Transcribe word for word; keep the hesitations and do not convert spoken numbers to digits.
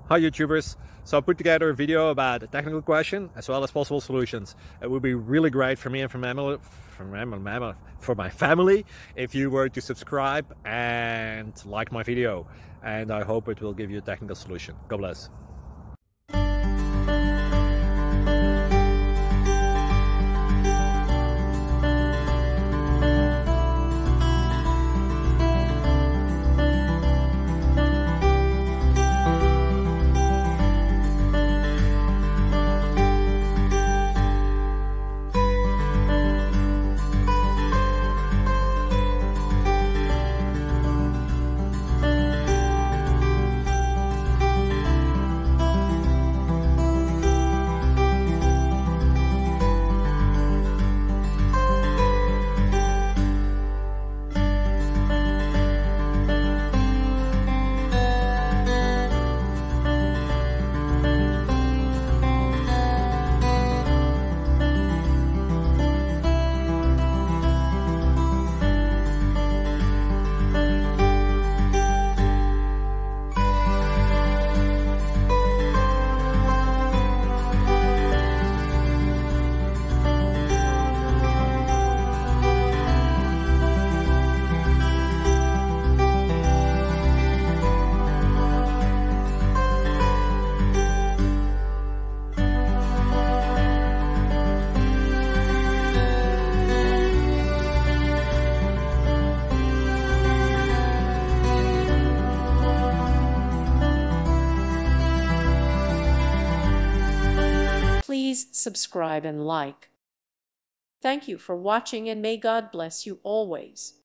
Hi YouTubers, so I put together a video about a technical question as well as possible solutions. It would be really great for me and for, my, for, my, for my family if you were to subscribe and like my video, and I hope it will give you a technical solution. God bless. Please subscribe and like. Thank you for watching, and may God bless you always.